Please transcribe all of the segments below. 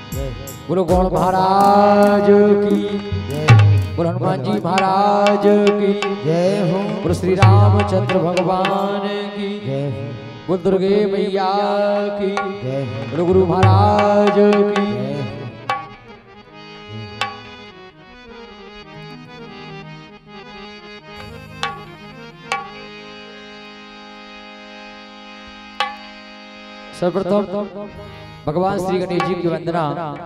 बोलो गौड़ महाराज की, बोलो हनुमान जी महाराज की जय हो, बोलो श्री रामचंद्र भगवान की, बोलो दुर्गे मैया की, बोलो गुरु महाराज की। सर्वप्रथम भगवान श्री गणेश जी की वंदना,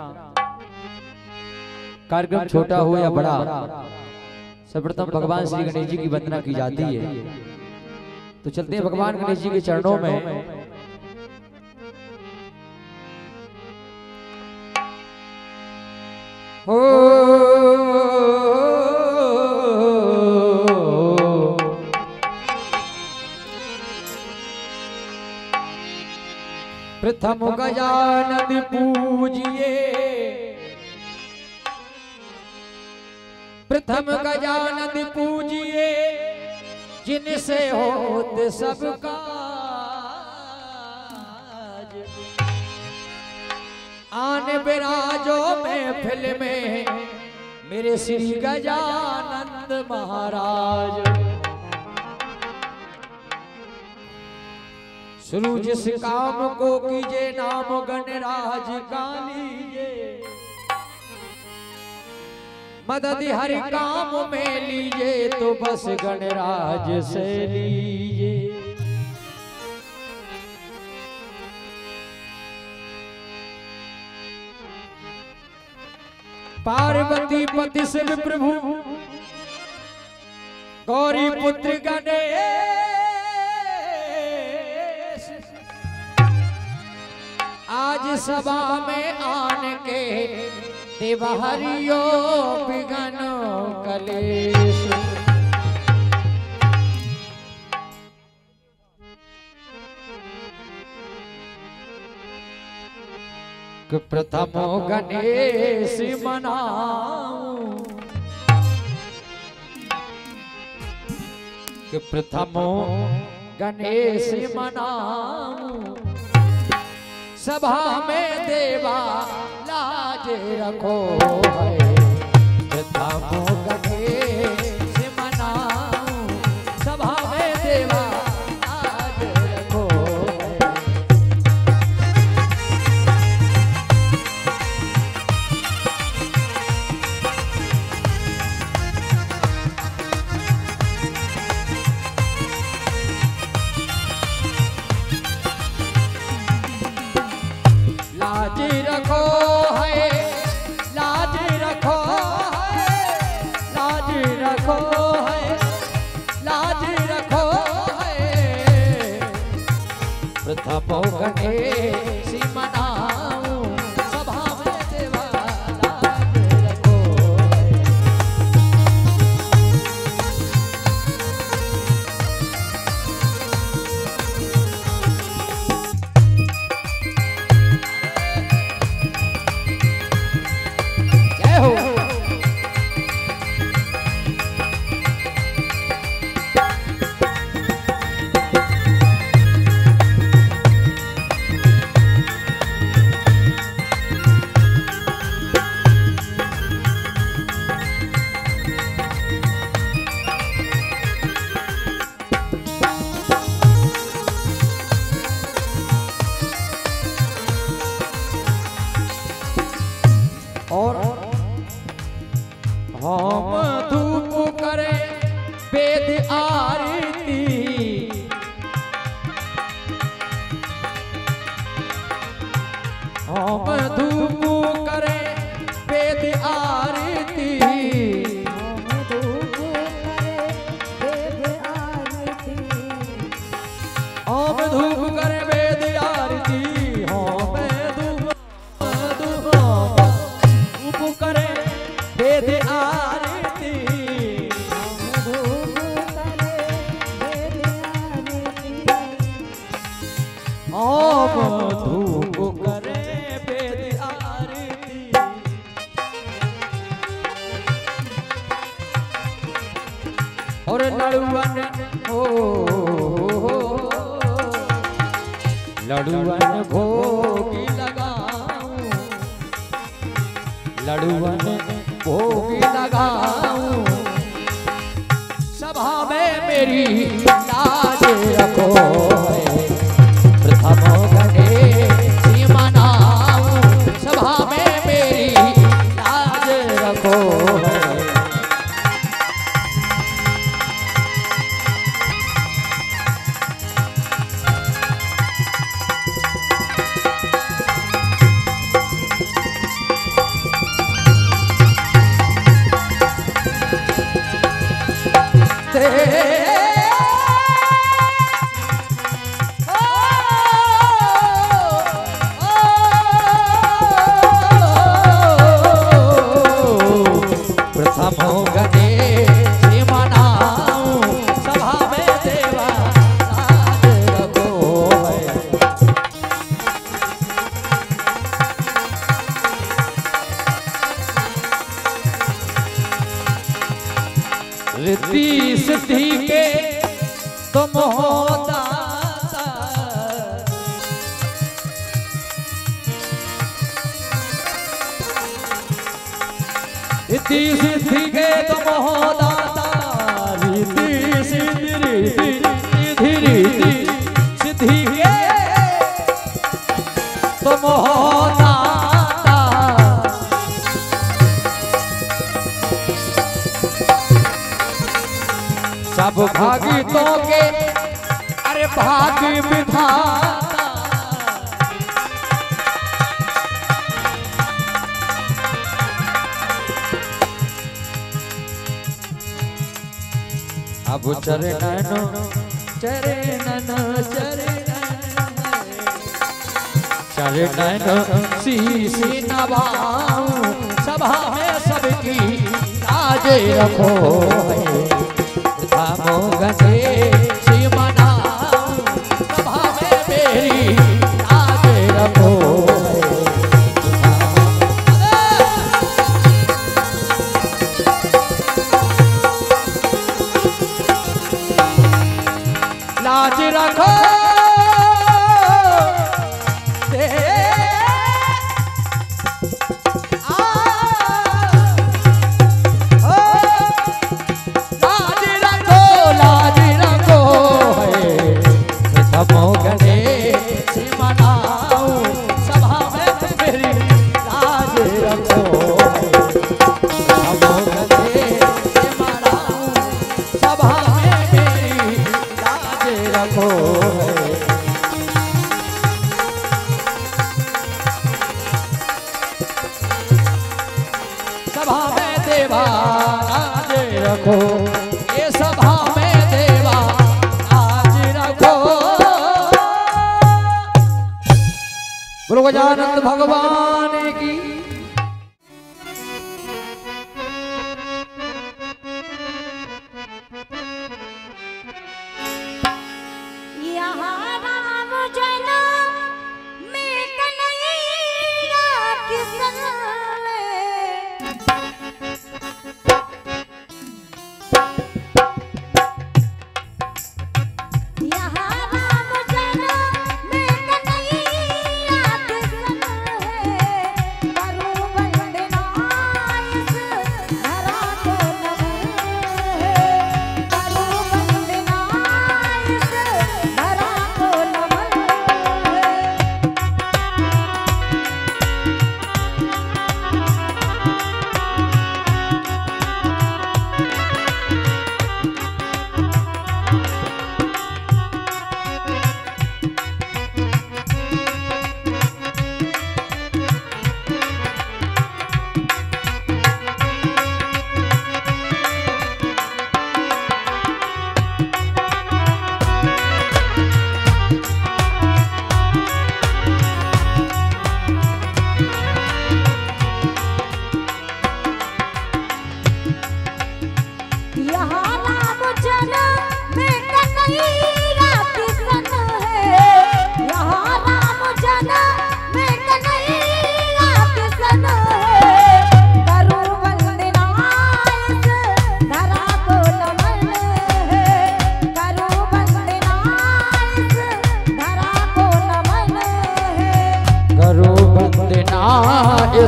कार्यक्रम छोटा हो या बड़ा, सर्वप्रथम भगवान श्री गणेश जी की वंदना की जाती है। तो चलते हैं भगवान गणेश जी के चरणों में। प्रथम गजानन पूजिए, प्रथम गजानन पूजिए, जिनसे होत सब काज। आन बिराजो महफिल में मेरे श्री गजानंद महाराज। शुरू जिस काम को कीजिए, नाम गणराज का लीजिए। मदद हर काम में लीजिए, तो बस गणराज से लीजिए। पार्वती पति शिव प्रभु, गौरी पुत्र गणेश, आज सभा में आन के देवहरियो विघ्न कलेश। प्रथमो गणेश मनाऊं, प्रथमो गणेश मनाऊं, सभा में देवा लाज रखो है। प्रथमो गणेश मनाऊं, सभा में देवा लाज रखो है। लाज रखो है, लाज रखो है, लाज रखो है, लाज रखो है। प्रथमो गणेश मनाऊं, सभा में देवा लाज रखो है। और हम धूप करे वेद आरती, हम धूप करे वेद आरती, हम धूप करे वेद आरती, हम धूप करे वेद आरती, हम धूप करे वेद आरती, हम धूप करे वेद आरती, हम धूप करे वेद आरती। और लड़ुअन हो लड़ुअन भोग लगाऊं, लड़ुअन भोग लगाऊं, सभा में मेरी लाज रखो, प्रथम गणेश मनाऊं, सभा में मेरी लाज रखो। रिद्धि सिद्धि के तुम हो दाता, रिद्धि सिद्धि के तुम हो दाता, रिद्धि सिद्धि रिद्धि रिद्धि सिद्धि के तुम हो दाता। सब भागितों के अरे भाग्य विधाता, अब चरणन चरणन चरणन शीश नवाऊं, सभा में सबकी लाज रखो, प्रथमो गणेश मनाऊं, सभा में मेरी लाज रखो। लाज रखो सभा में देवा आज रखो, ये सभा में देवा आज रखो। गुरु गजानन भगवान की पर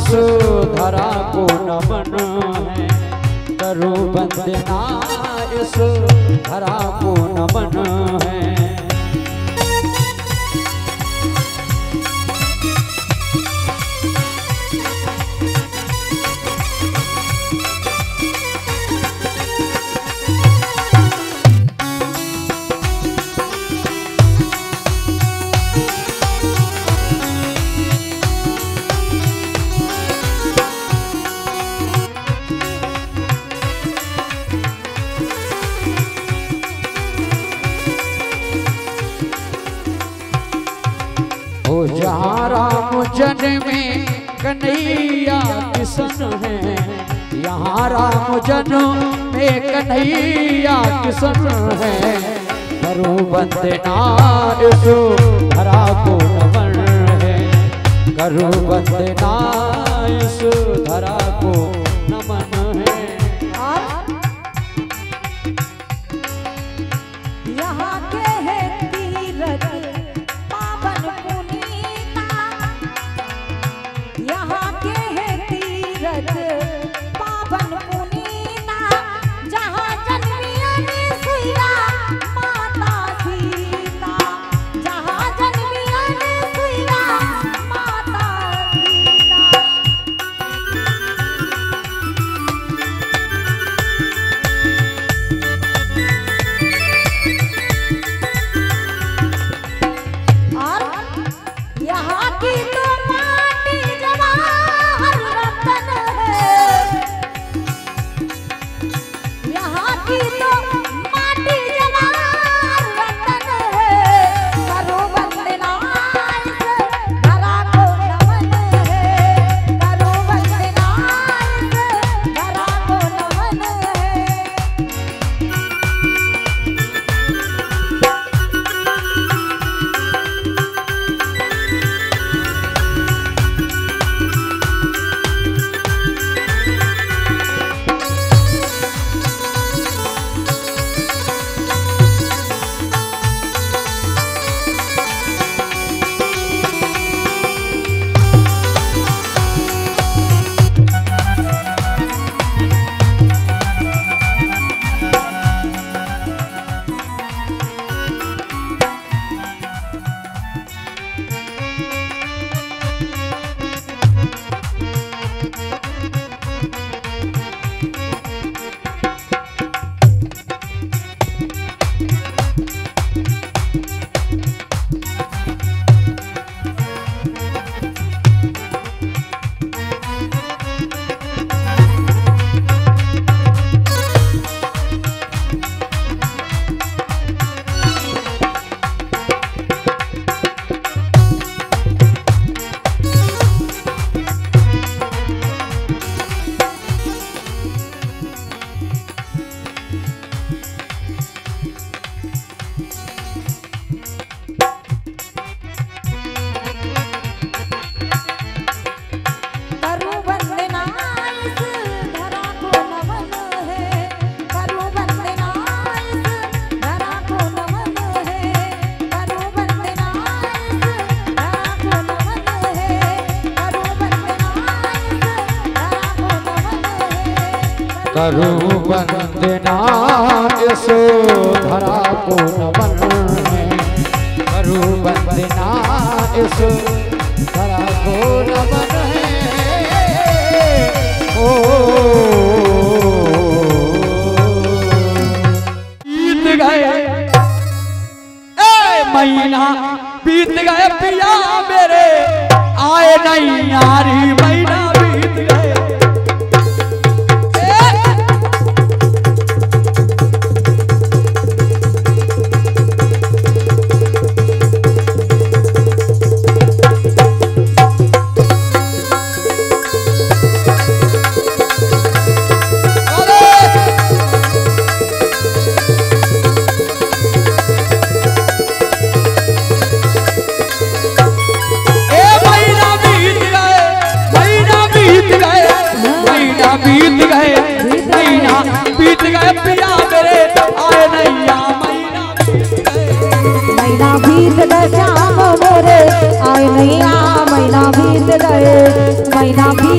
इस धरा को नमन है, करो वंदना इस धरा को नमन है। जहाँ राम जन्मे कन्हैया किशन है, यहाँ राम जन्मे कन्हैया किशन है, करो वंदना इस धरा को नमन है, करो वंदना इस धरा को नमन है। यहाँ के है तीरथ पावन पुनीता, यहाँ के है तीरथ पावन पुनीता, जहाँ जन्मी अनसुईया माता सीता, जहाँ जन्मी अनसुईया माता सीता। यहाँ की तो माटी जवाहर रतन है, यहाँ की तो माटी जवाहर रतन है, करो वंदना इस धरा को नमन है, करो वंदना इस धरा को नमन है। करो वंदना इस धरा को नमन है, करो वंदना इस धरा को नमन है। ओ बीत गए महीना, बीत गए पिया मेरे आए नहीं यारी, महीना बीत गए।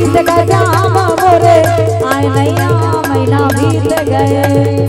बीत गए जाम मोरे आए नैया महीना बीत गए।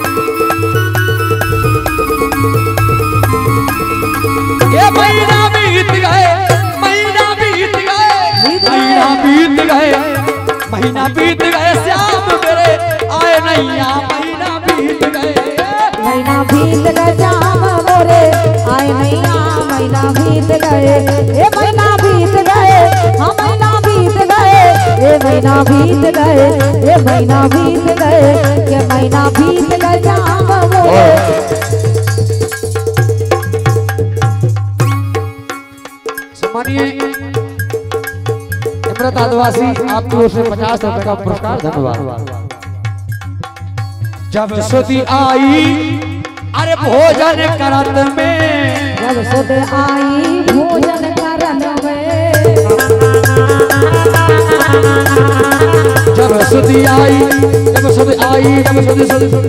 ये महीना बीत गए, महीना बीत गए, महीना बीत गए, महीना बीत गए श्याम मेरे आए नैया महीना बीत गए। महीना बीत गए जाम मोरे आए नैया महीना बीत गए। ये महीना बीत गए, हाँ महीना बीत गए, ये महीना बीत गए, ये महीना बीत गए, ये महीना बीत गए जाम मोरे। सम्मानिए इमरत आदिवासी आपकी ओर से 50 रुपए का पुरस्कार, धन्यवाद। जब सुधी आई अरे भोजन करत में, जब सुध आई भोजन करन में, जब सुधी आई, जब सुधी आई, जब सुधी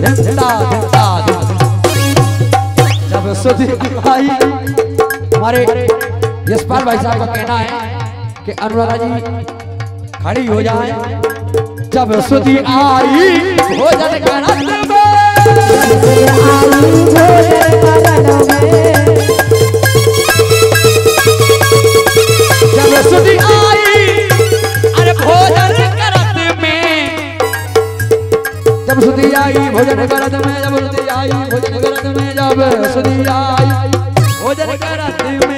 जब सुधी आई। हमारे यशपाल भाई साहब का कहना है कि अनुराधा जी खड़ी हो जाए। जब सुधी आई भोजन करत में, जब सुधी आई अरे भोजन करत में, जब सुधी आई भोजन करत में, जब सुधी आई भोजन करत में, जब सुधी आई भोजन करत में।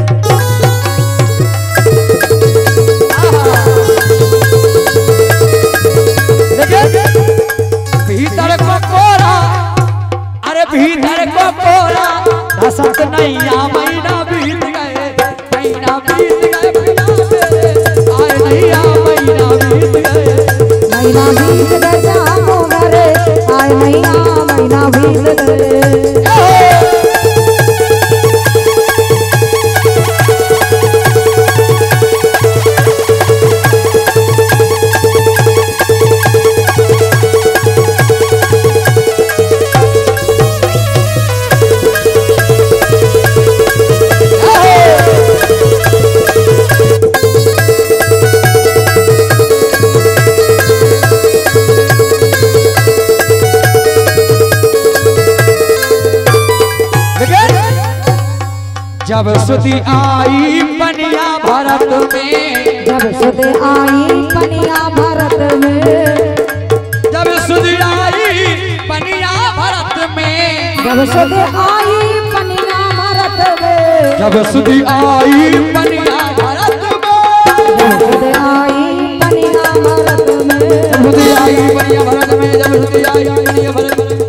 भीतर को कोरा अरे भीतर को कोरा धसत नैया महीना बीत गए, महीना बीत गए, आए नैया महीना बीत गए। महीना बीत गए जाम मोरे आए नैया महीना बीत गए। जब सुधी आई पनिया भारत में, जब सुध आई पनिया भारत में, जब सुधी आई पनिया भारत में, जब सुध आई पनिया भारत में, जब सुधी आई पनिया भारत में, जब सुध आई पनिया भारत में, जब सुधी आई पनिया भारत में, जब सुधी आई पनिया भारत में,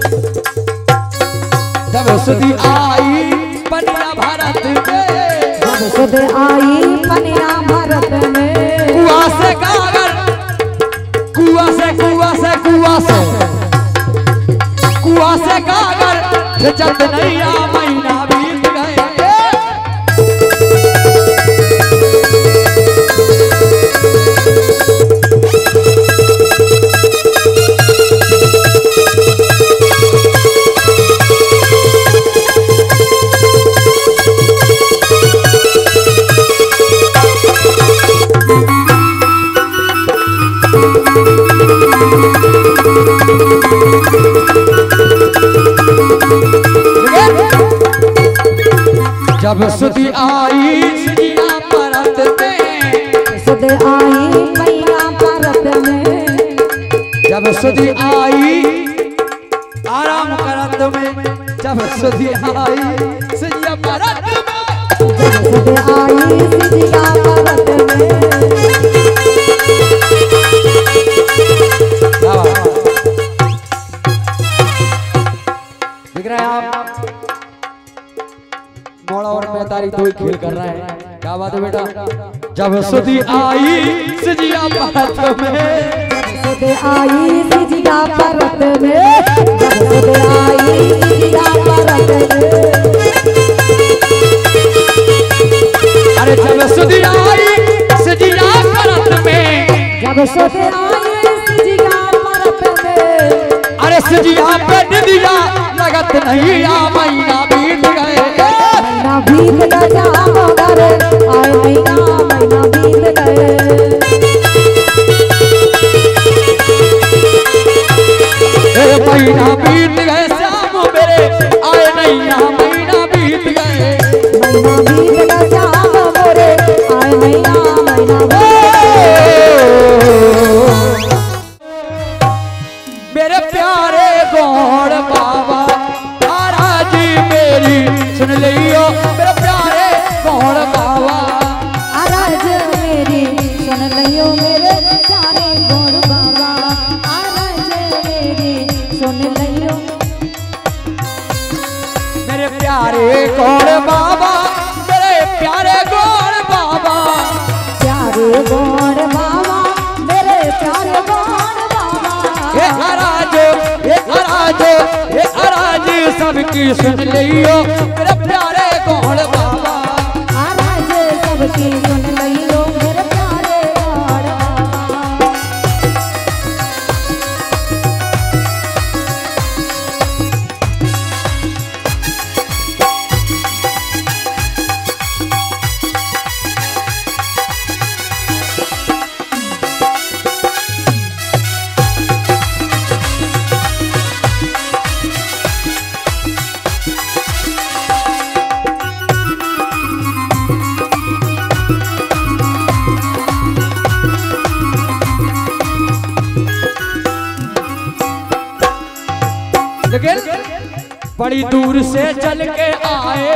जब सुधी आई पनिया भारत में, जब सुध आई पनिया भारत में। कुआ से गागर, कुआ से कुआ से कुआ से कुआ से गागर जब नैया महीना बीत गए। जब सुधी आई सिजिया परत में, सुध आई मैया भारत में, जब सुधी आई आराम करत में, जब सुधी आई सिजिया परत में, जब सुध आई सिजिया भारत में। दिख रहे हैं आप मोड़ा और मैदारी दो ही खेल कर रहे हैं, क्या बात है बेटा। जब सुधी आई सिजिया भारत में, सुध आई सिजिया भारत में, जब सुध आई सिजिया भारत में। अरे जब सुधी आई सिजिया भारत में, जब सुध आई सिजिया भारत में। अरे सिजिया पे निदिया लगत नहीं आ महीना बीत गए। महीना बीत गया जाम मोरे आए नैया महीना बीत गए। महीना बीत गए श्याम मेरे आए नहीं यहाँ महीना बीत गए महीना बीत गए श्याम मोरे आए नहीं यहाँ महीना मेरे प्यारे गौड़ बाबा महाराज मेरी सुन लियो मेरे प्यारे गौड़ बाबा महाराज मेरी सुन लियो मेरे प्यारे गौड़ बाबा महाराज मेरी सुन लियो मेरे प्यारे गौड़ बाबा मेरे प्यारे गौड़ बाबा प्यारे गौड़ बाबा मेरे प्यारे गौड़ बाबा ये अराज सबकी सुन लियो मेरे प्यारे गौड़ बाबा महाराज सबकी सुन लियो मेरे प्यारे गौड़ बाबा लेकिन बड़ी दूर से चल के आए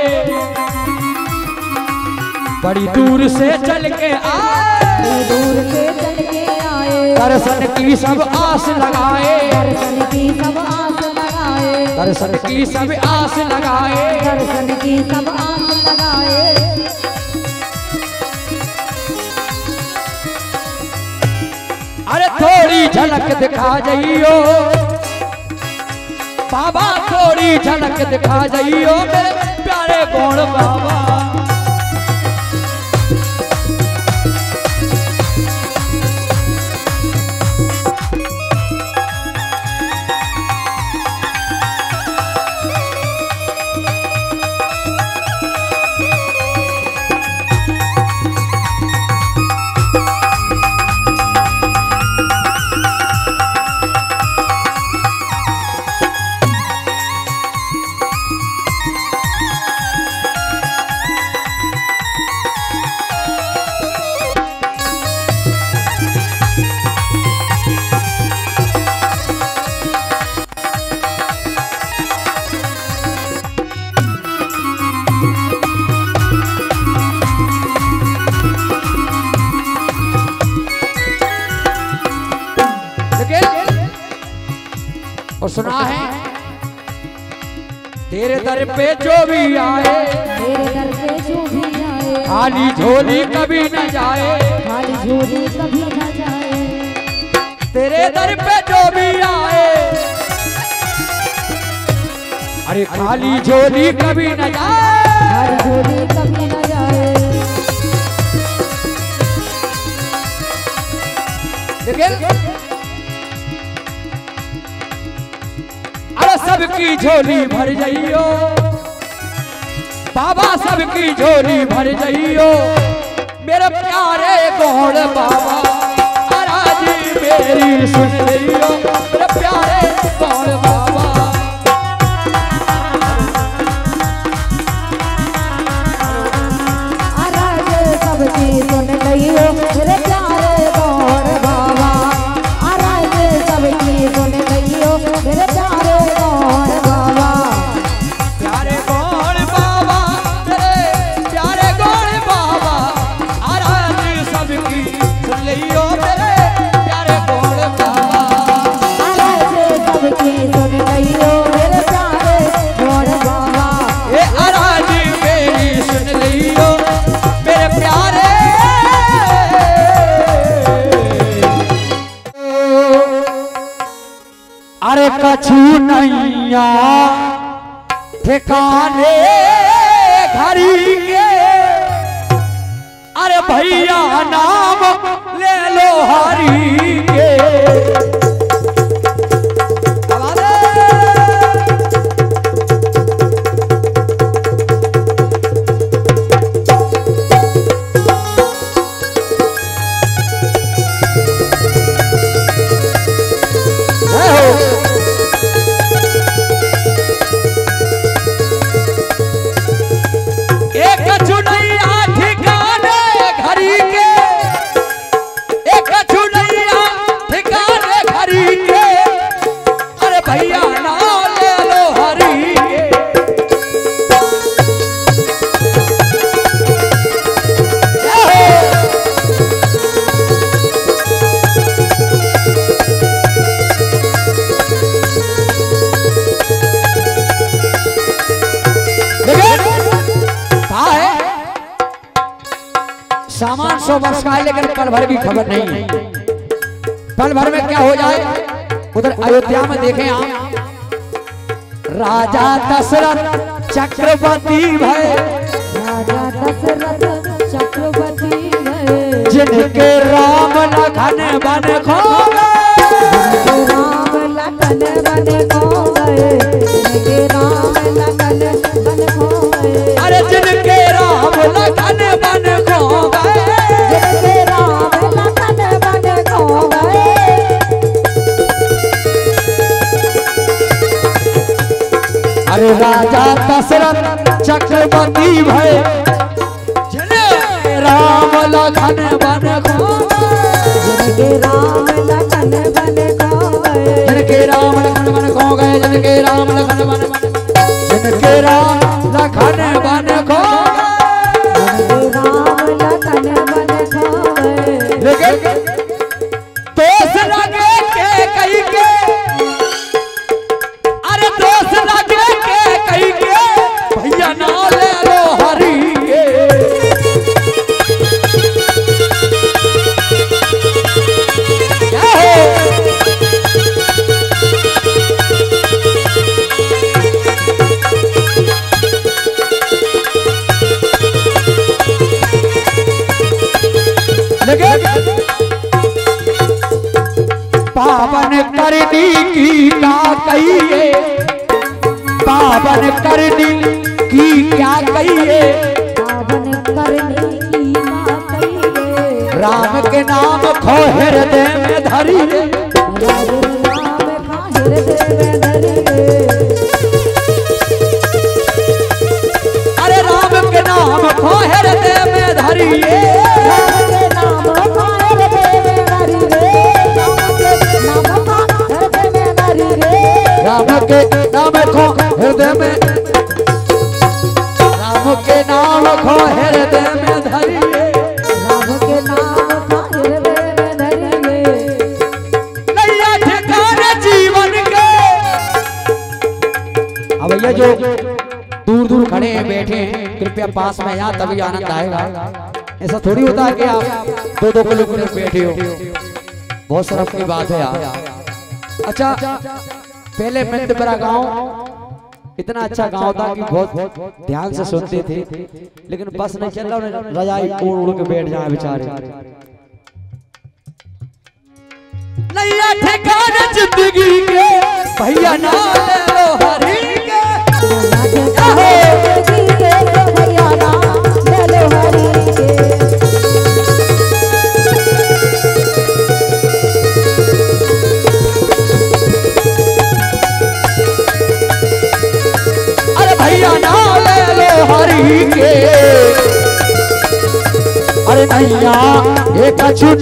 बड़ी दूर से चल के आए दूर से चल के आए दर्शन की सब आस लगाए दर्शन की सब आस लगाए दर्शन की सब आस लगाए दर्शन की सब आस लगाए अरे थोड़ी झलक दिखा जाइयो बाबा थोड़ी झलक दिखा जाइयो मेरे प्यारे गौड़ बाबा और सुना है तेरे दर पे जो भी आए मेरे दर पे जो भी आए खाली झोली कभी न जाए खाली झोली कभी न जाए तेरे दर पे जो भी आए अरे खाली झोली कभी न जाए खाली झोली कभी न जाए लेकिन अरे सबकी झोली भर जाइयो बाबा सबकी झोली भर जाइयो मेरे प्यारे गौड़ बाबा महाराज मेरी सुन लियो मेरे प्यारे गौड़ बाबा महाराज सबकी सुन लियो मेरे प्यारे गौड़ बाबा महाराज सबकी सुन लियो मेरे प्यारे गौड़ बाबा प्यारे गौड़ बाबा मेरे प्यारे गौड़ बाबा महाराज सबकी सुन लियो मेरे प्यारे गौड़ बाबा महाराज सबकी सुन लियो मेरे प्यारे गौड़ बाबा ये महाराज मेरी सुन लियो मेरे प्यारे अरे कछु नैया ठिकाने घरी के अरे भैया नाम ले लो हरी के लगा है, लेकिन पल भर की खबर नहीं है। पल भर में क्या हो जाए उधर अयोध्या में देखें आप, राजा दशरथ चक्रवर्ती भय, राजा दशरथ चक्रवर्ती भय, जिनके राम लखन बन खो गए, राम लखन बन खो गए, जिनके राम लखन बन खो गए, अरे जिनके राम लखन बन खो गए, जिनके राम लखन बन खो गए। अरे राजा दशरथ चक्रवर्ती भय, जिनके राम लखन बन खो गए, जिनके राम लखन बन खो गए, जिनके राम लखन बन खो गए, जिनके राम लखन बन, जिनके राम लखन बन खो गए, जिनके राम लखन बन खो गए। लेकिन दोष लगे के कहीं के, अरे दोष लगे के कहीं के, भैया ना ले लो हरि के, क्या हो पावन करनी की का कहिए, पावन करनी की क्या कहिए, पावन करने की बात कहिए, राम के नाम खो हृदय में धरिए, राम का हृदय में धरिए, अरे राम के नाम खो हृदय में धरिए, राम के नाम का हृदय में धरिए, राम के नाम का हृदय में धरिए, राम के नाम खो हृदय में, राम के नाम खो हृदय में धरिए, राम के नाम का हृदय में धरिए। नैया ठिकाने जीवन के। अब भैया जो दूर दूर खड़े हैं बैठे हैं, कृपया पास में यहाँ, तभी आनंद आएगा। ऐसा थोड़ी होता है कि आप 2-2 किलोमीटर बैठे हो, बहुत शर्फ की बात है यार। अच्छा, पहले मिंदपुरा गांव इतना अच्छा गांव था कि बहुत ध्यान से सुनते थे, लेकिन बस नहीं चल रहा, रजाई ओढ़ ओढ़ के बैठ जाए बेचारे। नैया ठिकाने जिंदगी के, भैया ना ले लो हरि के, भैया नाम ले लो हरि के, अरे भैया ना ले लो हरि के, अरे नैया ये कछु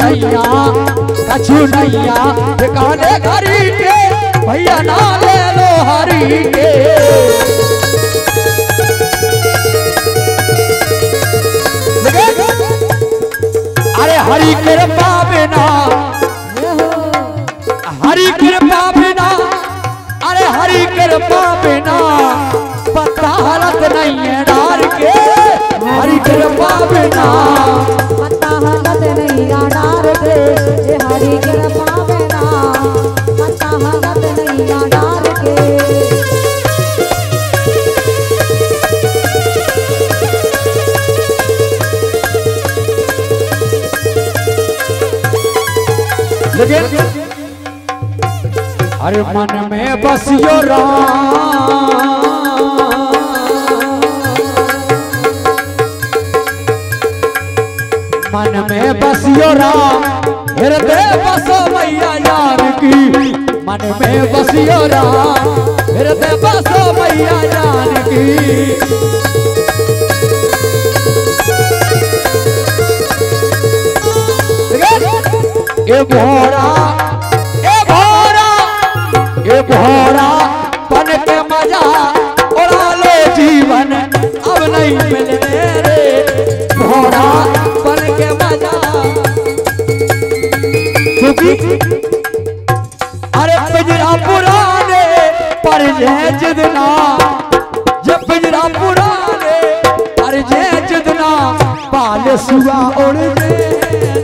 नैया ठिकाने हरि के, भैया ना ले लो हरि के, अरे हरि कृपा बिना, हरि कृपा बिना, अरे हरि कृपा बिना पता हालत नहीं है डार के, हरि कृपा बिना पता हालत नहीं डार के, ये हरि कृपा बिना पता हालत नहीं डार के। लेकिन अरे मन में बसियो राम, मन में बसियो राम, हृदय बसो मैया जानकी, मन में बसियो राम, हृदय बसो मैया जानकी, ए भोरा, ए भोरा, ए भोरा बन के मजा उड़ा लो जीवन, अब नहीं मिलने रे, भोरा बन के मजा, क्योंकि अरे पिंजरा पुराने पर जय जिदना, जब पिंजरा पुराने पर जय जिदना, बाल सुआ उड़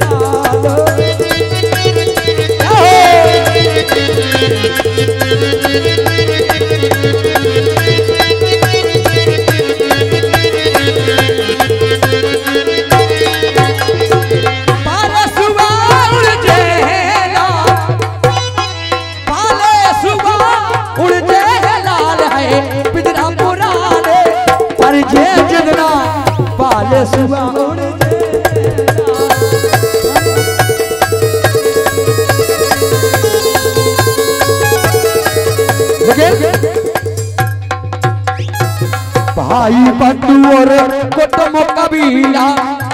भाई बंधु और कुटुंब कबीला,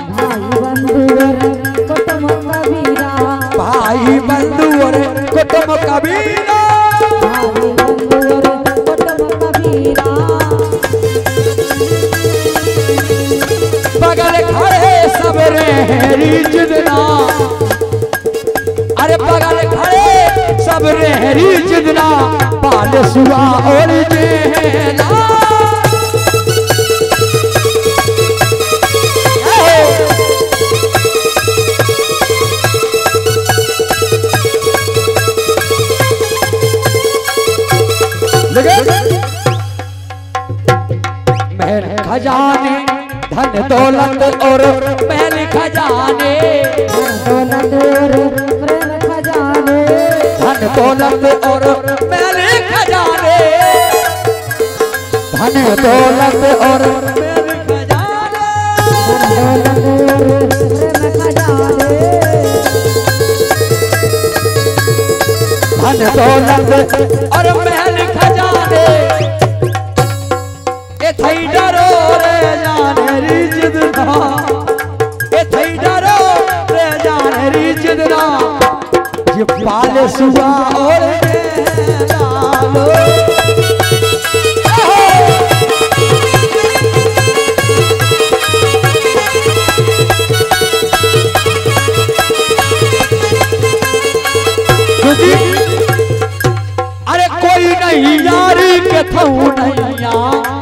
भाई बंधु और कुटुंब कबीला, बगल खड़े सब रेहरी जितना, अरे बगल खड़े सब रेहरी जितना, पाल सुआ और जेला महल खजाने धन दौलत और महल खजाने, धन दौलत और महल खजाने, धन दौलत और महल खजाने, धन दौलत और महल खजाने, ए थई डरो रे जाने री जिदना, ए थई डरो रे जाने री जिदना, ये पाल सुआ और लालो अरे कोई नहीं यारी के थऊ नैया,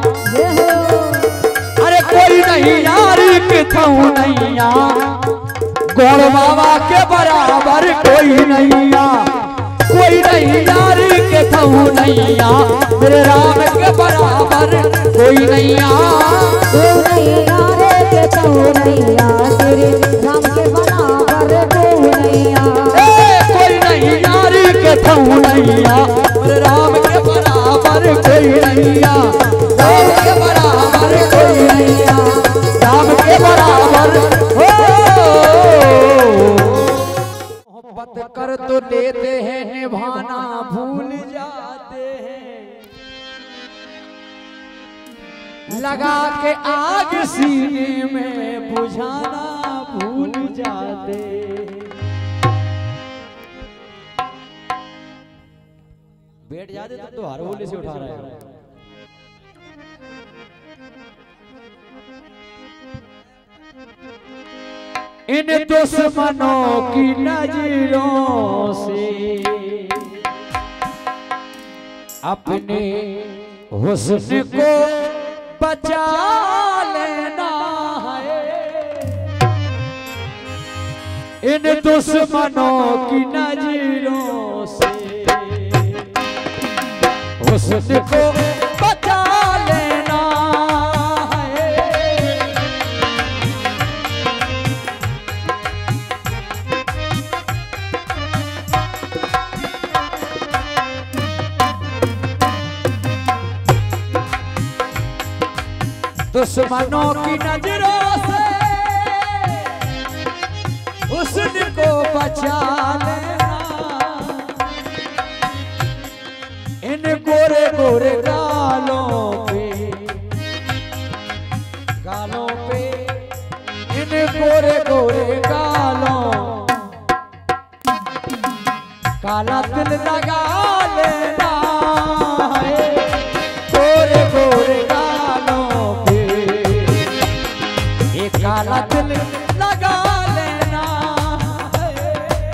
अरे कोई नहीं यारी के थऊ नैया, गौड़ बाबा के बराबर कोई नैया, कोई नहीं यारी के थऊ नैया, मेरे राम के बराबर कोई नैया, कोई यारे के थऊ नैया, तेरे राम के बराबर कोई नैया, कोई नहीं यारी के थऊ नैया, मेरे राम के बराबर कोई नैया, राम के बराबर कोई नैया, राम के बराबर हो। मोहब्बत कर तो लेते हैं निभाना भूल जाते हैं, लगा के आग सीने में बुझाना भूल जाते हैं। बैठ जाते तो हर बोले से उठा रहे हैं। इन दुश्मनों की नजरों से अपने हुस्न को बचा लेना है, इन दुश्मनों की नजरों से हुस्न को बचा लेना है। दुश्मनों की नजरों से हुस्न को बचा लेना, इन गोरे गोरे गालों पे इन गोरे गोरे गालों काला दिल लगा लेना है, गोरे गोरे गालों पे एक काला दिल लगा लेना है।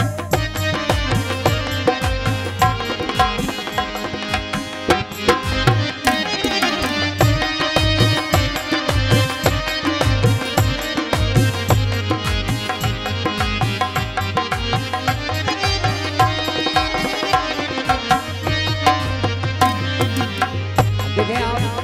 देखें आप,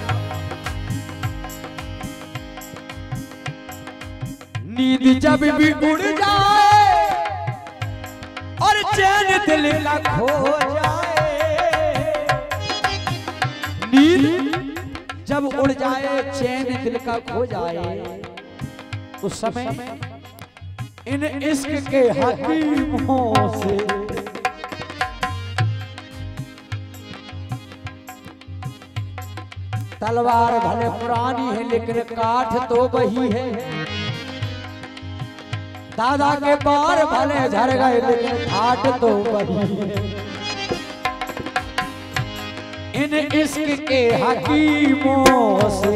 नींद जब भी उड़ जाए और चैन दिल का खो जाए, नींद जब उड़ जाए चैन दिल का खो जाए, उस समय इन इश्क के हकीमों से तलवार भले पुरानी है लेकिन काठ तो वही है। दादा के बार भले झड़ गए लेकिन ठाट तो वही है। इन इश्क के हकीमों से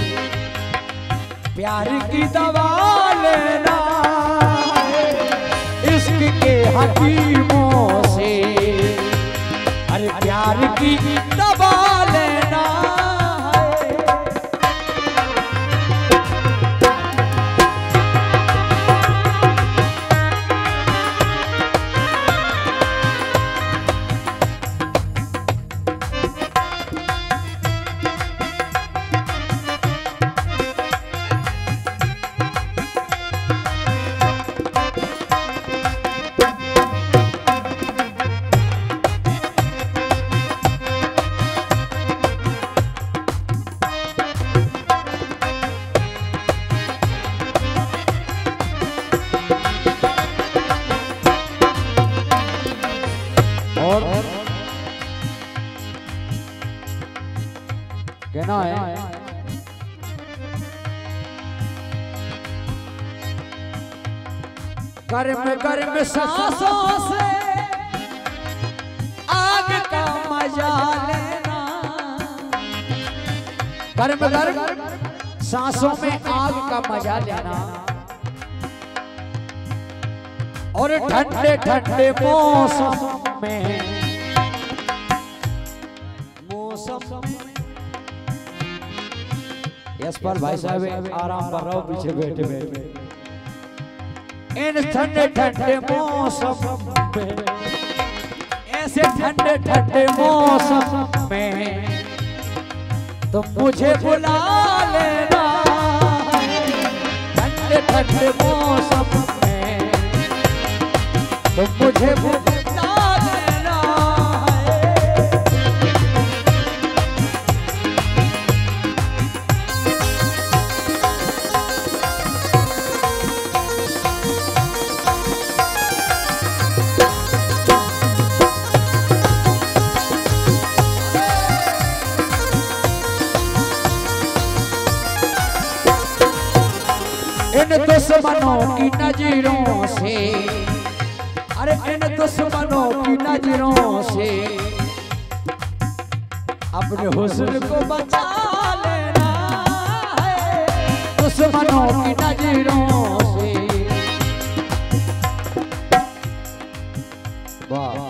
प्यार की दवा लेना है। इश्क के हकीमों से अरे प्यार की दवा लेना है। और कहना है गर्म गर्म सांसों से आग का मजा लेना। गर्म गर्म सांसों में आग का मजा लेना और ठंडे ठंडे मौसम में यशपाल भाई साहब आराम कर रहा हूं पीछे बैठे बैठे। इन ठंडे ठंडे मौसम में ऐसे ठंडे ठंडे मौसम में तो मुझे बुला लेना। ठंडे ठंडे मौसम में तो मुझे बुला लेना है। इन दुश्मनों की नजरों से अरे इन दुश्मनों की नजरों से अपने हुस्न को बचा लेना है। दुश्मनों की नजरों से वाह।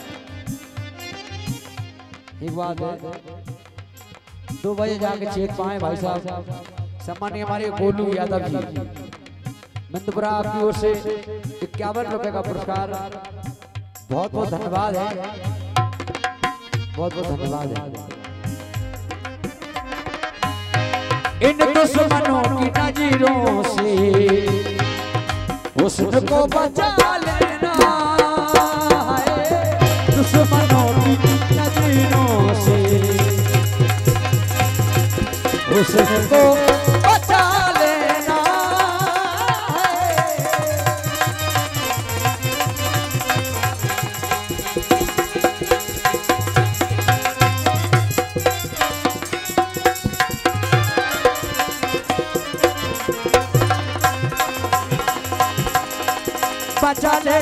एक बात है 2 बजे जाके चेक पाए भाई साहब। सम्मानीय हमारे गोलू यादव जी मंदपुरा आपकी ओर से 51 रुपए का पुरस्कार। बहुत बहुत धन्यवाद है, बहुत बहुत धन्यवाद है। इन दुश्मनों की नजरों से हुस्न को बचा लेना है। दुश्मनों की नजरों से हुस्न को बचा लेना है। बचा ले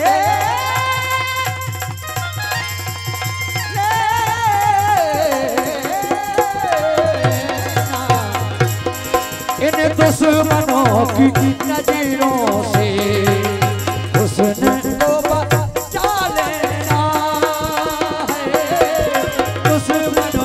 इन दुश्मनों की नजरों से हुस्न को बचा लेना है। दुश्मनों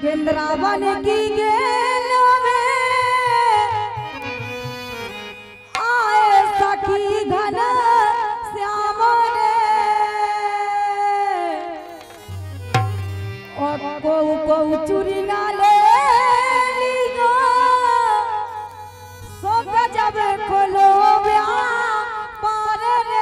केंद्रावन की गेलों में आए सखी घन श्याम रे और को चुरी ना ले लियो सो गजब खोलो व्यापार रे।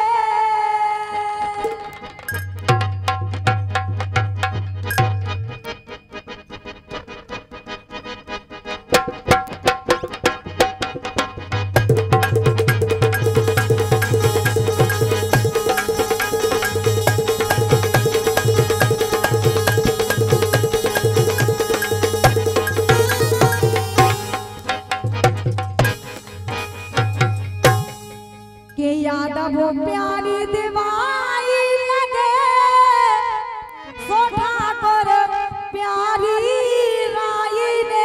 यादव प्यारी दिवाई लगे सो ठाकुर प्यारी राई ने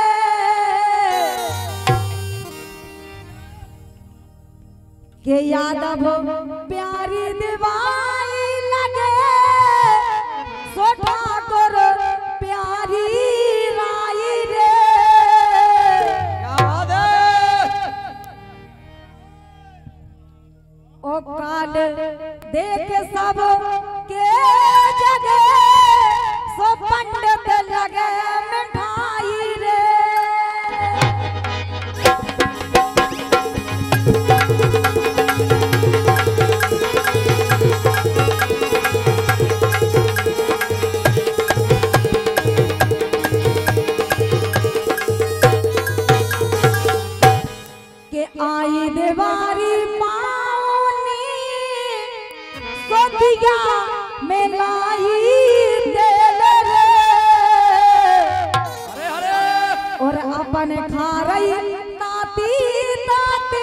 के यादव प्यारी दिवाई लगे सो ठाकुर प्यारी राई ने। ओ काल देख सब के जगह सो पंडित लगे मिठाई रे। के आई देवारी दिया में लाई तेल रे और अपन खा रही नाती नाती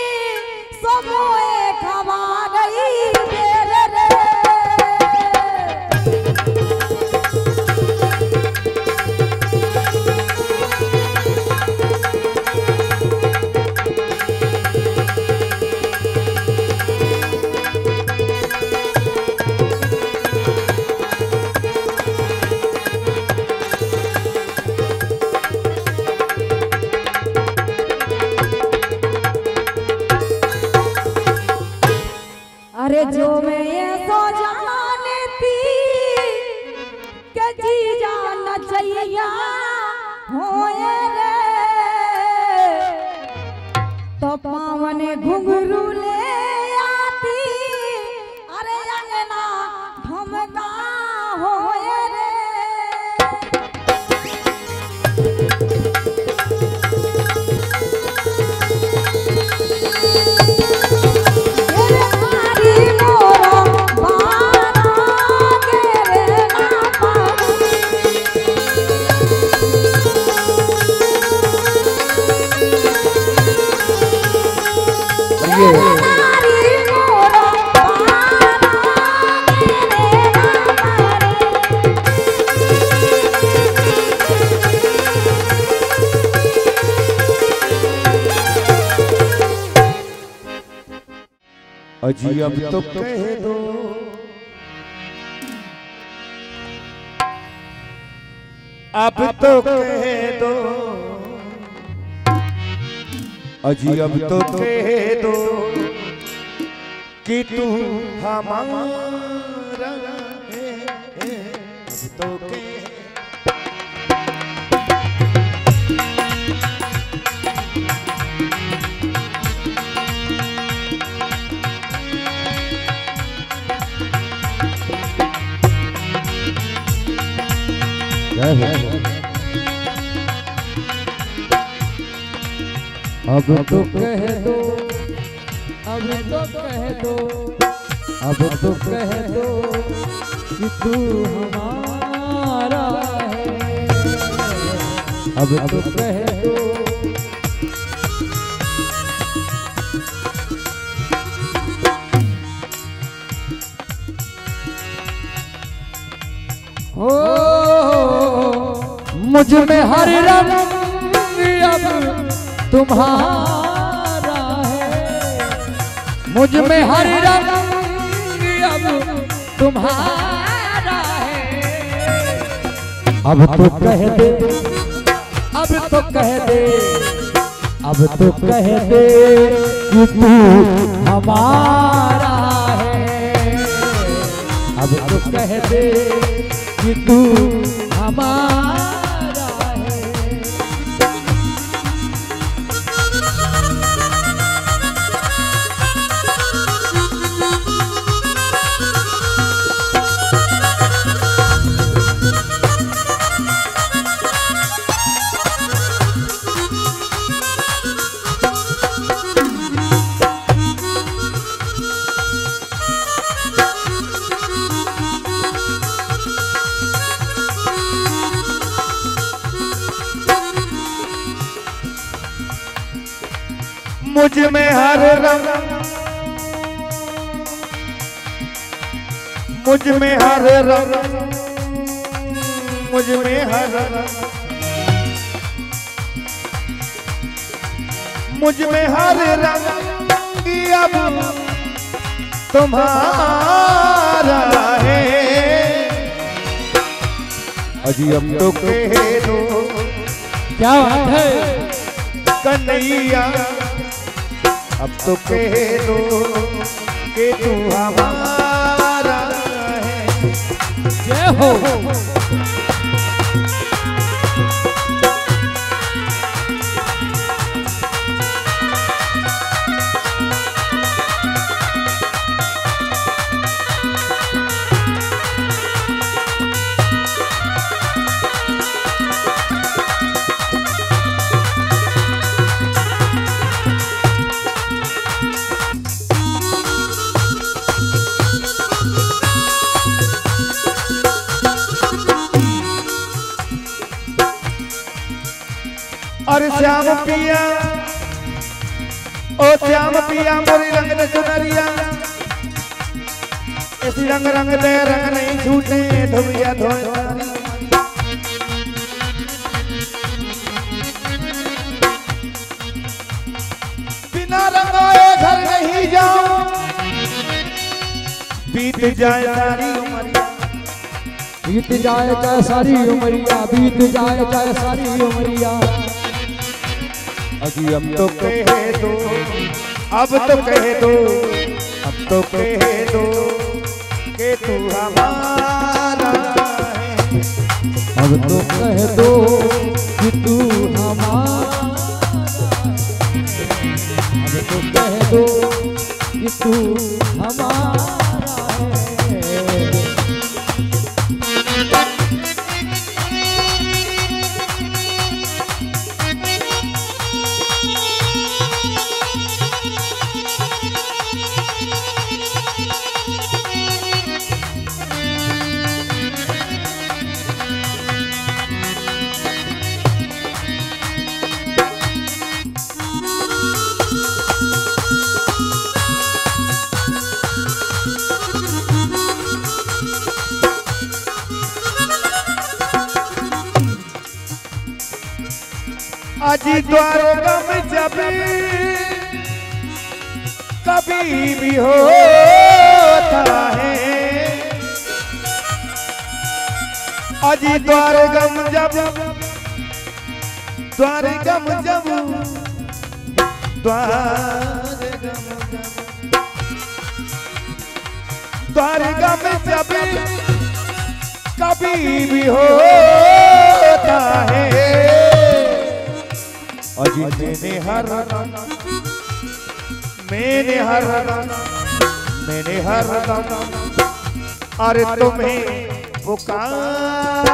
समोए खवा रही तेल रे। अरे जो मैं ये सो जाने थी कि जी जाना चाहिए होए रे तो पावन घुंघरू ले आती अरे अंगना घुमका होए रे। अजी अब तो कह दो अब तो कह दो अजी अब तो कह दो कि तू हमारा है अब तो कह अब तो कह दो अब तो कह दो अब तो कह दो कि तू हमारा है अब तो कह दो। हो मुझ में हर रंग अब तुम्हारा है मुझ में हर रंग अब तुम्हारा है अब तो कह दे, अब तो कह दे, अब तो कह दे कि तू हमारा है। अब तो कह दे कि तू हमारा है। मुझ में हर रंग, मुझ में हर रंग, मुझ में हर रंग, मुझ में हर रंग अब तुम्हारा है। अजी अब तो कह दो, क्या बात है कन्हैया, अब तो कह दो कि तू हमारा है। जय हो। और श्याम पिया, ओ श्याम पिया मोरी रंग ने सुनरिया, ऐसी रंग रंग दे रंग नहीं छूटे धोबिया धोए। बिना रंगाए घर नहीं जाऊं, बीत जाए सारी उमरिया, बीत जाए चाहे सारी उमरिया, बीत जाए चाहे सारी उमरिया। अजी अब तो कह दो, अब तो कह दो, अब तो कह दो कि तू हमारा है। अब तो कह दो कि तू हमारा है। अब तो कह दो कि तू हमारा है। अजी द्वारका में जब कभी भी होता है, अजी द्वारका में जब, द्वारका में जब, द्वारका में जब कभी भी होता है। अजी मैंने हर अरे तुम्हें पुकार।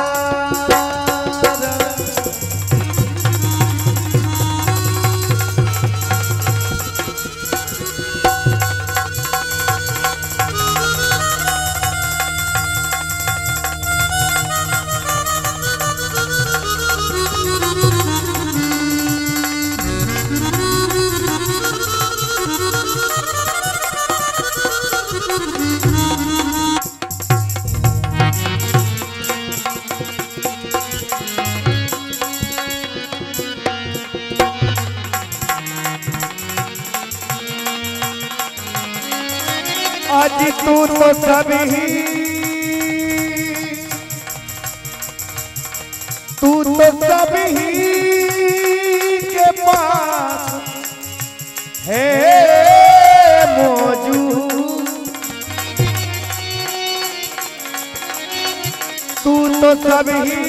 आज तू तो सभी सभी के पास है मौजूद, तू तो सभी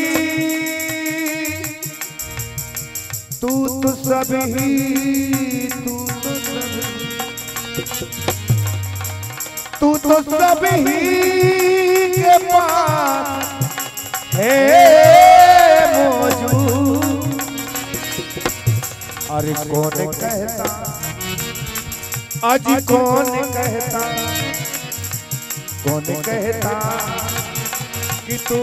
के पास है मौजूद। अरे कौन कहता, आज कौन कहता कि तू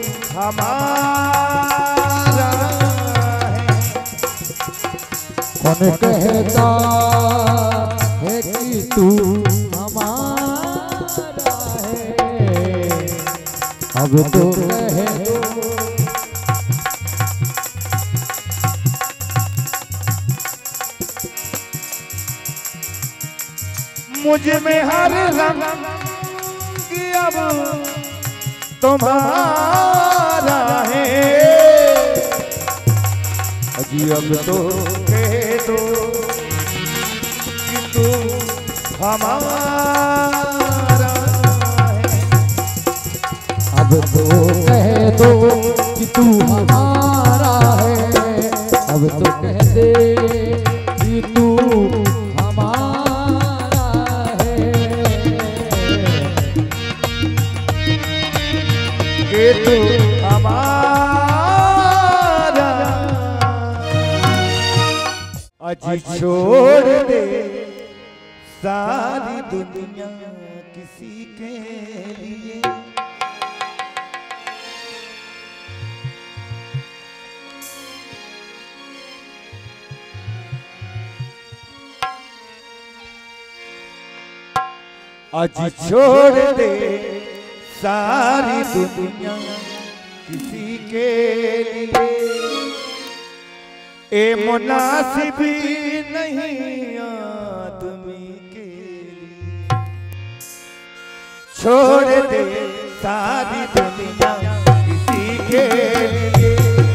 हमारा है। कौन कहता है कि तू हमारा है, अब तो कह दो। मुझ में हर रंग अब तुम्हारा है, अजी अब तो कह दो कि तू हमारा है। अब तो कह दो कि तू हमारा है, अब तो कह दे कि तू हमारा है, कि तू हमारा। अजी छोड़ दे सारी दुनिया किसी के लिए, आज छोड़ दे सारी दुनिया किसी के लिए। ए मुनासिब नहीं आदमी के लिए, छोड़ दे सारी दुनिया किसी के लिए।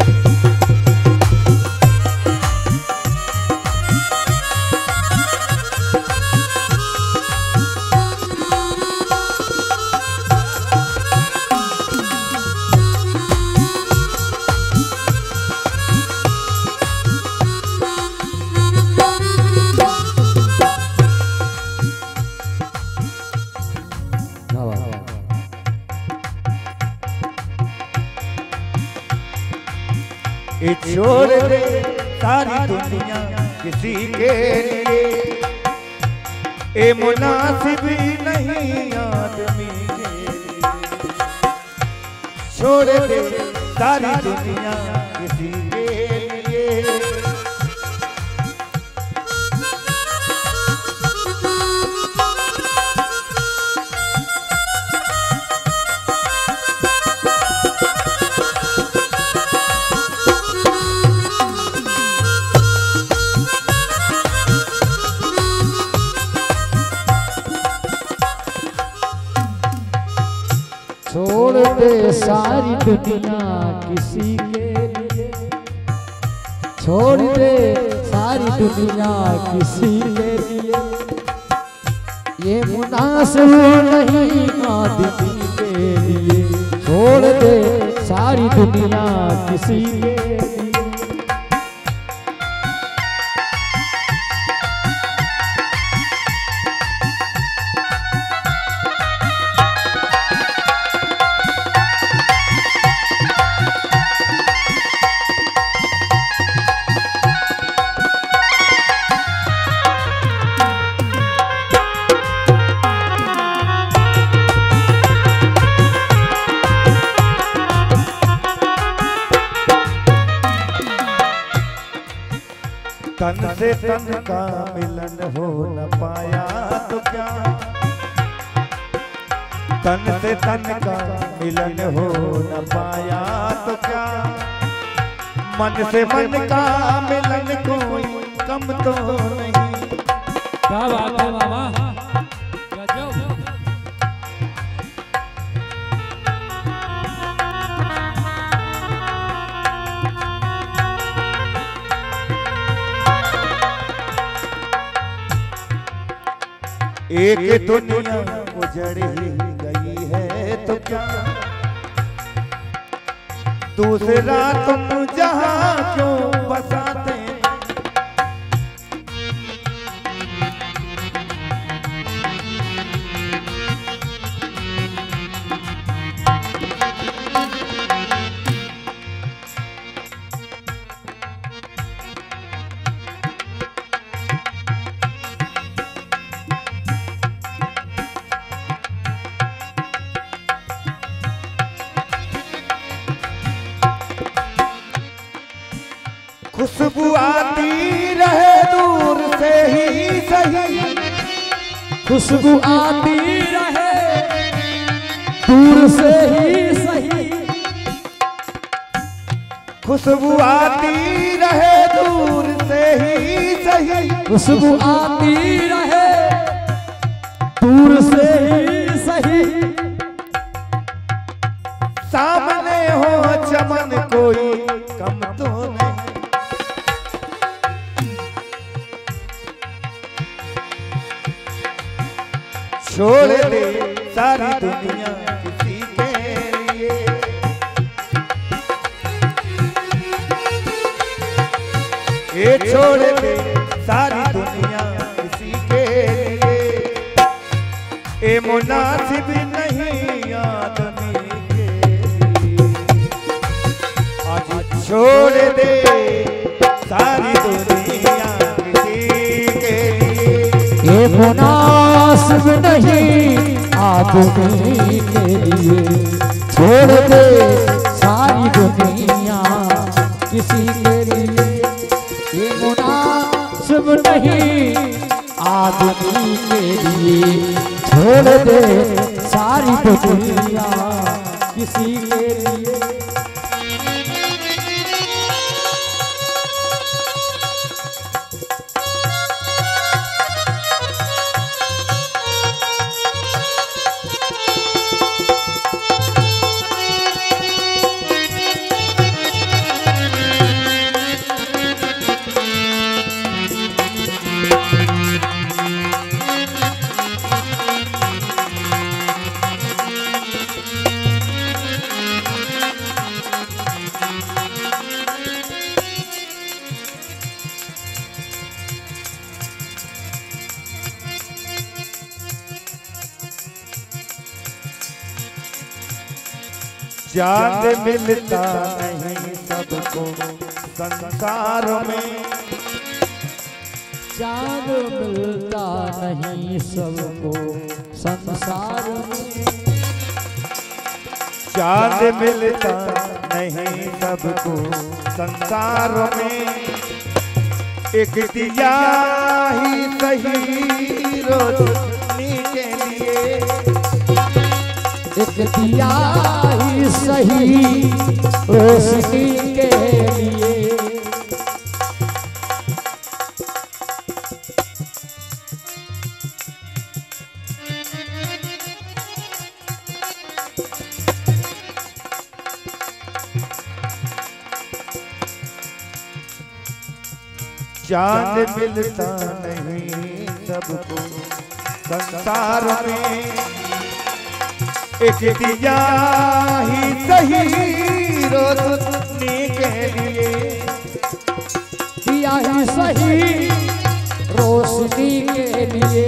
ये छोड़ दे सारी दुनिया किसी के लिए, ए मुनासिब नहीं आदमी के लिए, छोड़ दे सारी दुनिया किसी के लिए। छोड़ दे सारी दुनिया किसी के लिए, छोड़ दे सारी दुनिया किसी के लिए, ये मुनासिब नहीं आदमी के लिए, छोड़ दे सारी दुनिया किसी के लिए। तन से तन का मिलन हो न पाया तो क्या, तन से तन का मिलन हो न पाया तो क्या, मन से मन का मिलन कोई कम तो नहीं। क्या बात है बाबा, गजब। एक दुनिया उजड़ ही गई है तो क्या, दूसरा तुम जहां क्यों बसाते। खुशबू आती रहे दूर से ही सही, खुशबू आती रहे दूर से ही सही, खुशबू आती रहे दूर से ही सही, खुशबू आती रहे दूर से ही सही, सामने हो चमन कोई कम तो नहीं। छोड़ दे सारी दुनिया किसी के लिए, ये छोड़ दे सारी दुनिया किसी के लिए, ये मुनासिब नहीं आदमी के लिए। आज छोड़ दे सारी दुनिया किसी के लिए, ये मुनासिब नहीं आदमी के लिए। छोड़ दे सारी दुनिया किसी के लिए, ये मुनासिब नहीं आदमी के लिए। छोड़ दे सारी दुनिया किसी के लिए। चांद मिलता नहीं सबको संसार में, चांद मिलता नहीं सबको संसार में, चांद मिलता नहीं सबको संसार में। एक दिया ही सही रोशनी के लिए, एक दिया ही सही रोशनी के लिए। चांद मिलता नहीं सबको संसार में, एक दिया ही सही रोशनी के लिए, दिया ही सही रोशनी के लिए।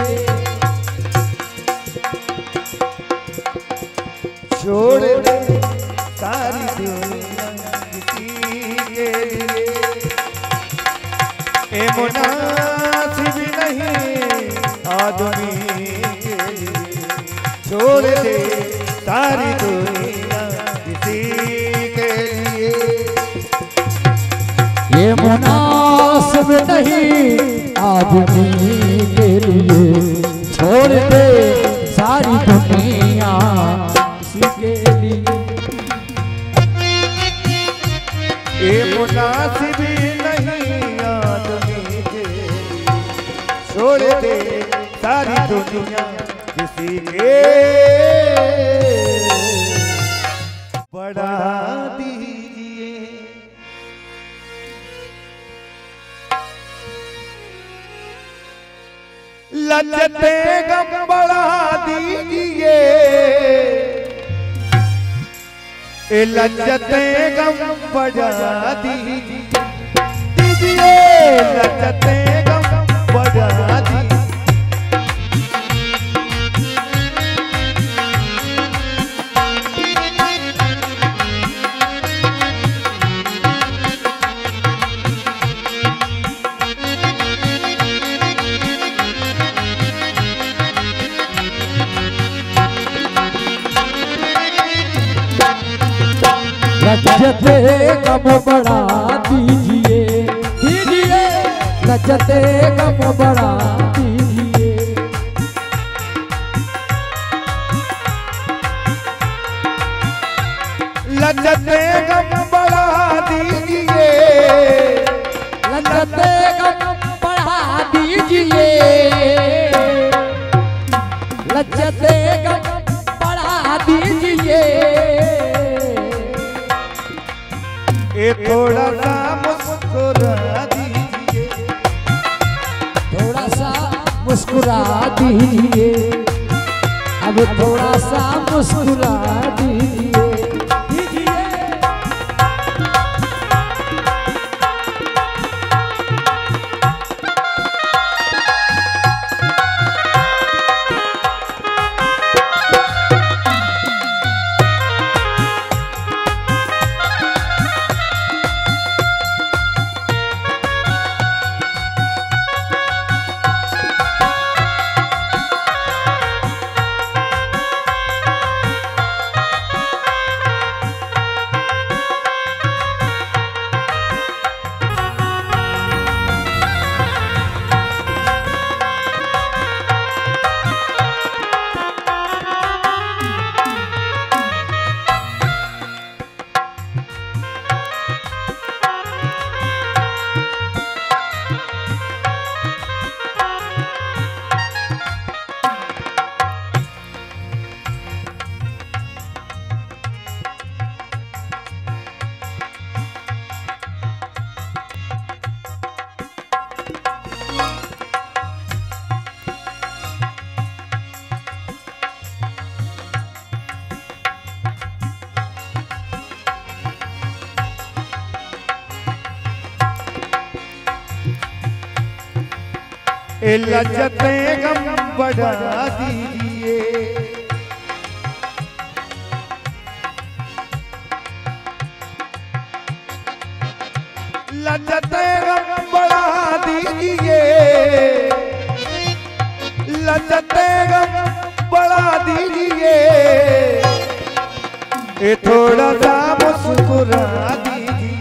छोड़ दे सारी दुनिया किसी के लिए, ए मुनासिब नहीं आदमी के लिए। छोड़ दे सारी दुनिया किसी के लिए, ये मुनासिब नहीं आदमी के लिए। छोड़ दे सारी दुनिया किसी के लिए। ये मुनासिब नहीं आदमी के लिए। छोड़ दे सारी दुनिया किसी के बढ़ा दीजिए। लचते गम लज्जते गम बढ़ा दीजिए, लज्जते गम बढ़ा दीजिए। लज्जते गम बढ़ा दीजिए, दीजिए लज्जते गम बढ़ा दीजिए। लज्जते गम बढ़ा दीजिए, लज्जते गम बढ़ा दीजिए, लज्जते गम बढ़ा दीजिए। ये थोड़ा सा मुस्कुरा दीजिए, थोड़ा सा मुस्कुरा दीजिए, अब थोड़ा सा मुस्कुरा दीजिए, दीजिए। लज्जते गम बढ़ा दीजिए, लज्जते गम बढ़ा दीजिए, लज्जते गम बढ़ा दीजिए। ये थोड़ा सा मुस्कुरा दीजिए,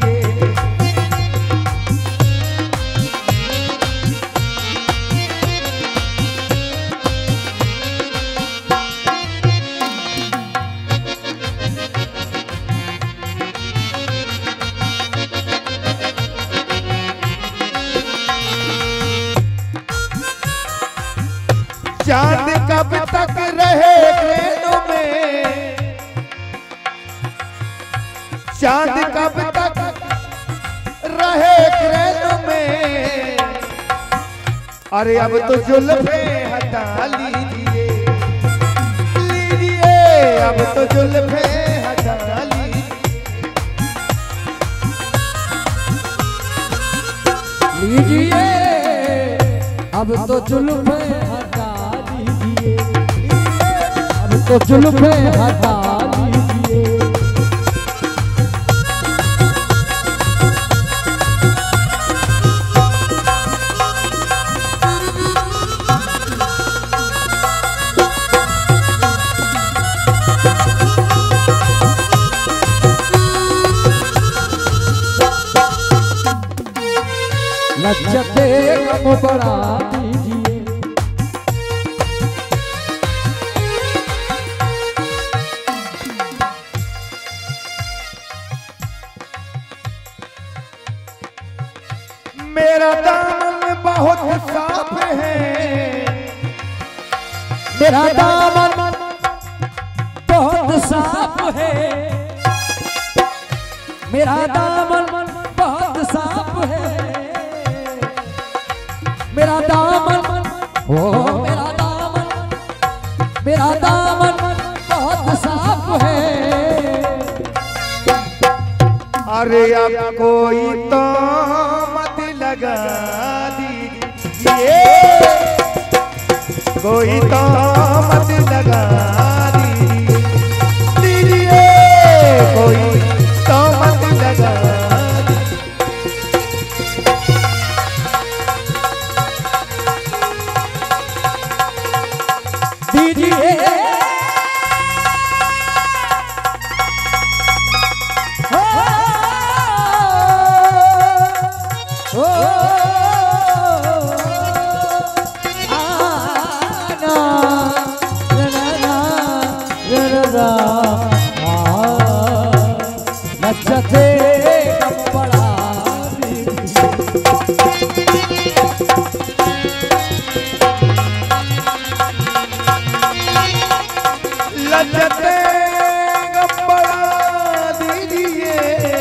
चांद कब तक रहे ट्रेनों में, चांद कब तक रहे ट्रेनों में। अरे अब तो जुल्फे हटा लीजिए, लीजिए अब तो जुल्फे हटा लीजिए, लीजिए अब तो जुल्फे हटा दीजिए, अब तो जुल्फे हटा दीजिए। लज्जते गम बढ़ा दीजिए, मेरा दामन बहुत साफ है, मेरा दामन बहुत साफ है, मेरा दामन बहुत साफ है, मेरा दामन ओ मेरा दामन बहुत साफ है। अरे अब कोई तो मत लगा दीजिए, कोई तो मत लगा दीजिए, कोई तो मत लगा दीजिए। नचते बड़ा लचते बड़ा दीजिए,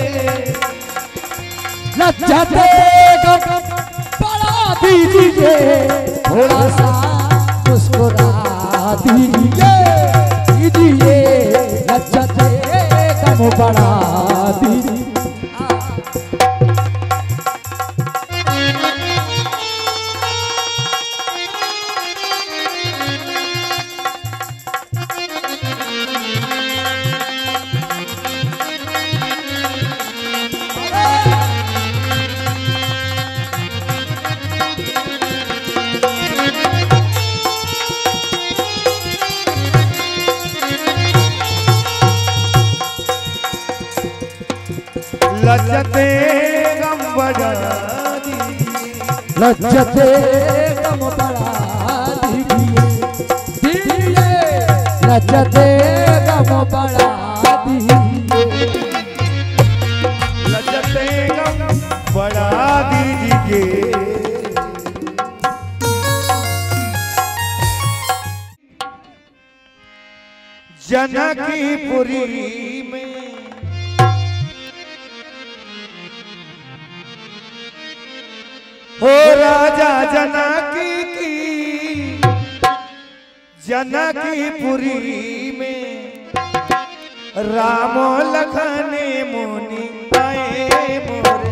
लचते बड़ा दीजिए, थोड़ा सा मुस्कुरा दीजिए, दीजिए लचते कम बड़ा दीजिए। लचते गम बजा दीजिए, लचते कम बड़ा दीजिए, दीजिए लचते कम बड़ा दीजिए, लचते गम बड़ा दीजिए। जनकपुरी में हो राजा जनकी की, जनकपुरी में राम लखन मुनि आए मोरे।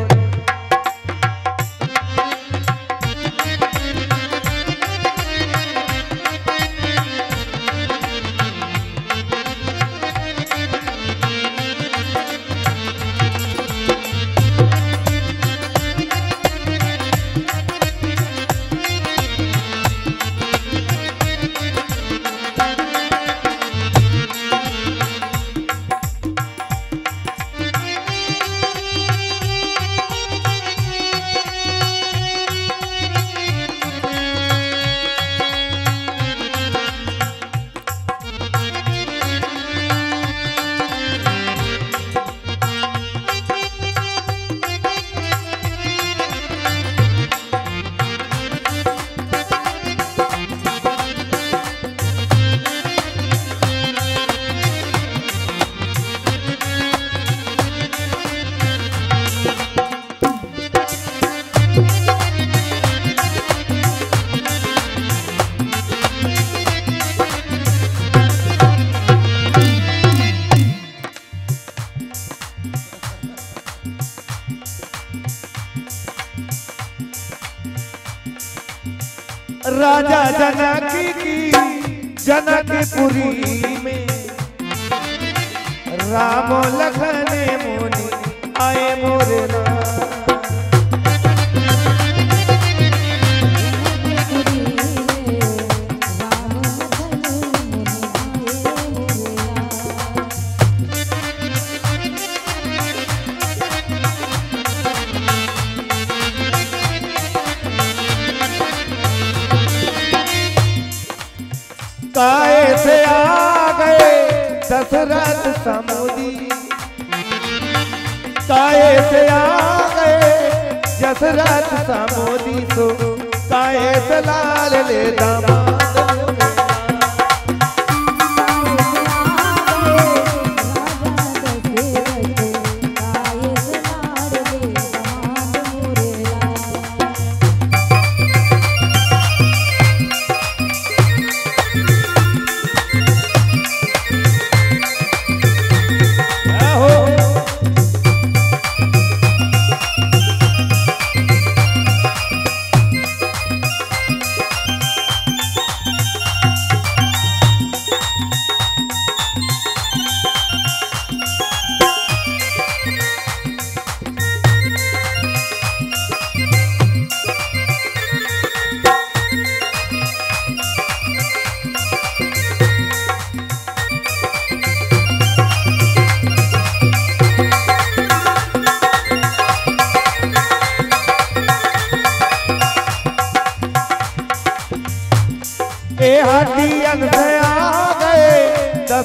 राजा जनकी की जनकपुरी में राम लखन मुनि आए मोरे राम। काहे से आ गए दशरथ समुदी, काहे से आ गए दशरथ समुदी, तो काहे से लाल ले दामाद।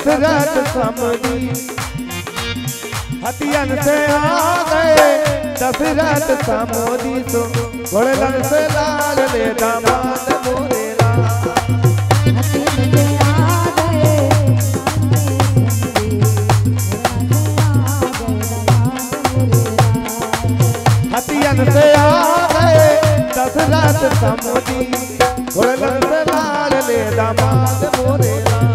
दशरथ समधी हथियन से आ गए दशरथ समधी तो घोड़लन से लाल ले दामाद मोरे हथियन से आ गए दशरथ समधी घोड़लन से लाल ले दामाद मोरे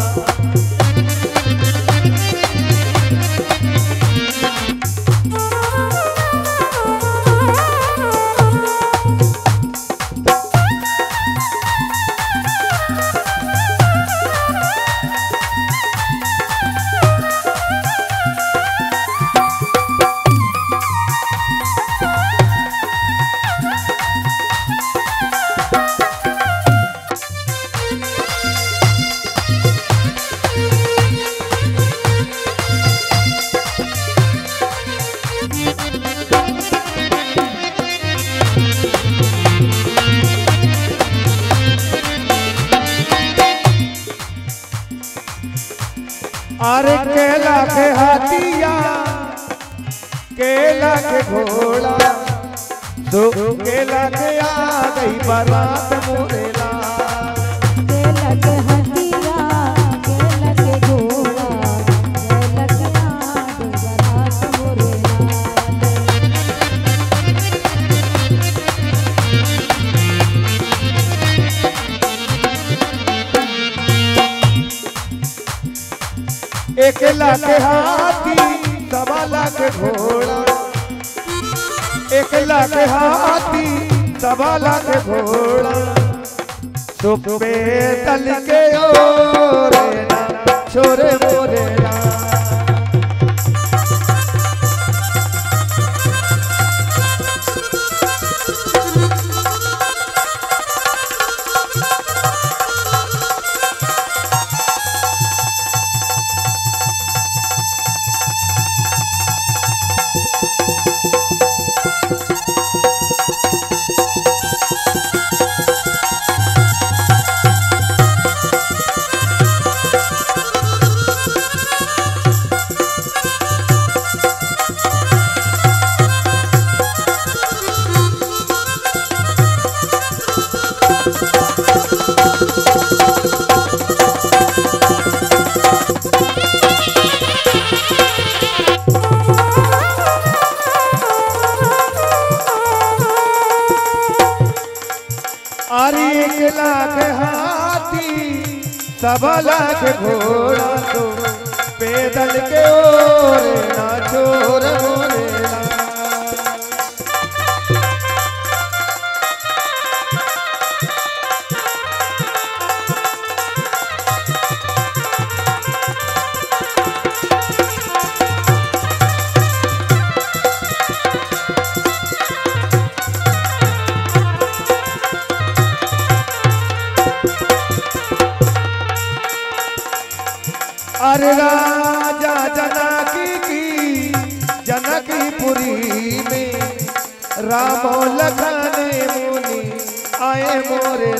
अरे केला के हाथिया केला के घोड़ा तो केला के आ गई बारात मोरेला केला के हाथिया केला के घोड़ा केला के आ गई बारात मोरेला एक लाख हाथी सवा लाख घोड़ा एक लाख हाथी सवा लाख घोड़ा सुपे तल के ओरेला छोरे मोरेला अरे एक लाख हाथी सवा लाख घोड़ा तो पैदल के ओरे ना छोर मोरेला अरे राजा जनकीपुरी में रामो लखन मुनि आए मोरे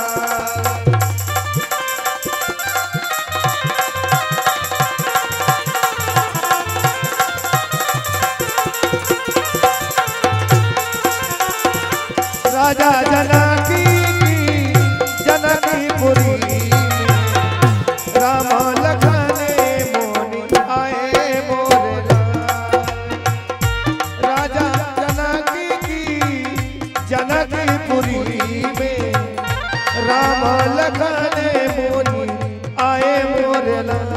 राजा जनकीपुरी राम लखन मुनि आए मोरे राजा जनकीपुरी में राम लखन मुनि आए मोरे